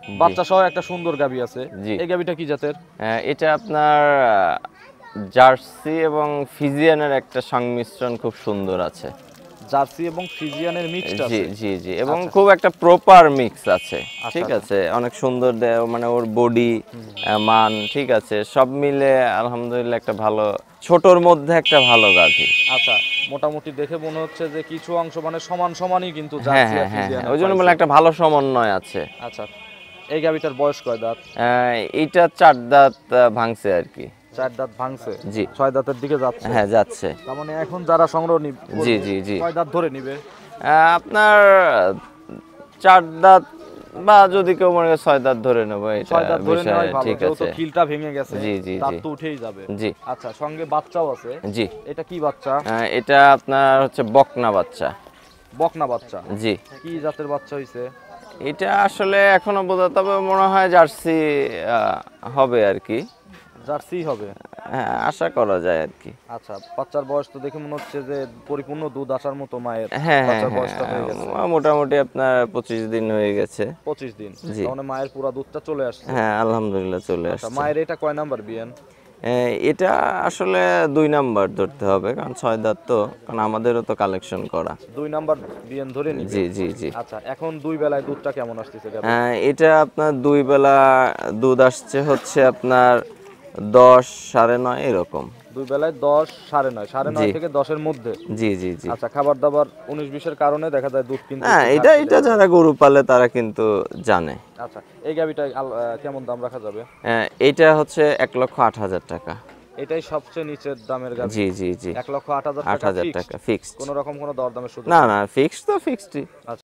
বাচ্চা সহ একটা সুন্দর গাভী আছে। জি। এই গাভীটা কি জাতের? এটা আপনার জার্সি এবং ফিজিয়ানের একটা সংমিশ্রণ খুব সুন্দর আছে। জার্সি এবং ফ্রিজিয়ানের মিক্সড জি আছে। জি জি, এবং আচ্ছা। খুব একটা প্রপার মিক্স আছে। আচ্ছা, ঠিক আচ্ছা। আছে, অনেক সুন্দর দেয়, মানে ওর বডি মান ঠিক আছে, সব মিলে আলহামদুলিল্লাহ একটা ভালো, ছোটর মধ্যে একটা ভালো গাভী। আচ্ছা, মোটামুটি দেখে মনে হচ্ছে যে কিছু অংশ মানে সমান সমানই কিন্তু হ্যাঁ জার্সি হ্যাঁ আর হ্যাঁ হ্যাঁ, ফ্রিজিয়ানের ওই জন্য বলে পাইছে। একটা ভালো সমন্বয় আছে। আচ্ছা, এই গাভীটার বয়স কয় দাঁত? এইটা 4 দাঁত ভাঙছে আর কি। 4 দাঁত ভাঙছে। জি। 6 দাঁতের দিকে যাচ্ছে। হ্যাঁ যাচ্ছে। তার মানে এখন যারা সংগ্রহ জি জি জি। কয় দাঁত ধরে নিবে? আপনার 4 দাঁত বা যদি কেউ মনে করে 6 দাঁত ধরে নেবো, এটা 6 দাঁত ধরে বিষয় নেওয়াই ভালো, ঠিক যেহেতু আছে। খিলটা ভেঙে গেছে। জি জি দাঁত জি তো উঠেই যাবে। জি আচ্ছা, সঙ্গে বাচ্চাও আছে। জি। এটা কি বাচ্চা? এটা আপনার হচ্ছে বকনা বাচ্চা। বকনা বাচ্চা। জি। কি জাতের বাচ্চা হইছে? এটা আসলে এখনো বোঝা, তবে মনে হয় জার্সি হবে আর কি। জার্সি হবে। হ্যাঁ, আশা করা যায় আর কি। আচ্ছা, বাচ্চার বয়স তো দেখে মনে হচ্ছে যে পরিপূর্ণ দুধ আসার মতো মায়ের। হ্যাঁ হ্যাঁ বাচ্চার হ্যাঁ, বয়সটা হয়ে গেছে মোটামুটি আপনার 25 দিন হয়ে গেছে। 25 দিন। জি। তার মানে মায়ের পুরা দুধটা চলে আসছে। হ্যাঁ আলহামদুলিল্লাহ চলে আচ্ছা, আসছে। মায়ের এটা কয় নাম্বার বিয়ান? এটা আসলে 2 নাম্বার ধরতে হবে, কারণ 6 দাঁত তো, কারণ আমাদেরও তো কালেকশন করা। 2 নাম্বার বিয়ান ধরে নিবে। জি জি জি। আচ্ছা, এখন 2 বেলায় দুধটা কেমন আসতেছে গাভীর? এটা আপনার 2 বেলা দুধ আসছে হচ্ছে আপনার 10 9.5 এরকম। 2 বেলায় 10 9.5 9.5 জি থেকে 10 এর মধ্যে। জি জি জি। আচ্ছা, খাবার দাবার 19-20 এর কারণে দেখা যায় দুধ কিন্তু হ্যাঁ, একটু এটা ঘাটতি এটা দেখা যায়। যারা গরু পালে তারা কিন্তু জানে। আচ্ছা, এই গাভীটা কেমন দাম রাখা যাবে? এটা হচ্ছে 1,08,000 টাকা। এটাই সবচেয়ে নিচের দামের গাভী। জি জি জি। 1,08,000 টাকা 8,000 ফিক্সড। টাকা ফিক্সড। কোনো রকম কোনো দরদামের সুযোগ না নেই? না, ফিক্সড তো ফিক্সডই। আচ্ছা।